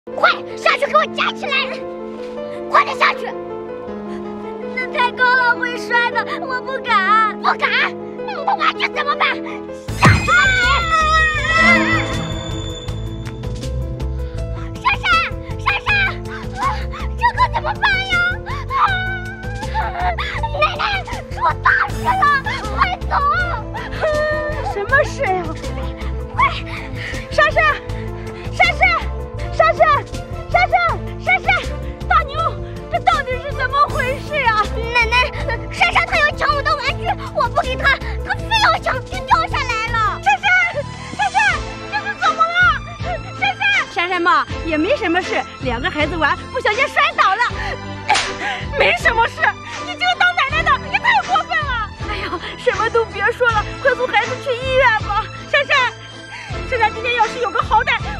快下去给我夹起来！快点下去！ 那太高了，会摔的，我不敢。 不敢？不敢这怎么办？下去吧你！珊珊，珊珊，这可怎么办呀？奶奶，出大事了！快走！ 什么事呀？ 快！ 珊珊，珊珊，珊珊，珊珊，珊珊，大牛，这到底是怎么回事呀？ 奶奶，珊珊她要抢我的玩具，我不给她，她非要抢，就掉下来了。 珊珊，珊珊，这是怎么了？珊珊，珊珊嘛，也没什么事，两个孩子玩，不小心摔倒了，没什么事。你这个当奶奶的也太过分了！哎呀，什么都别说了，快送孩子去医院吧。珊珊，珊珊今天要是有个好歹。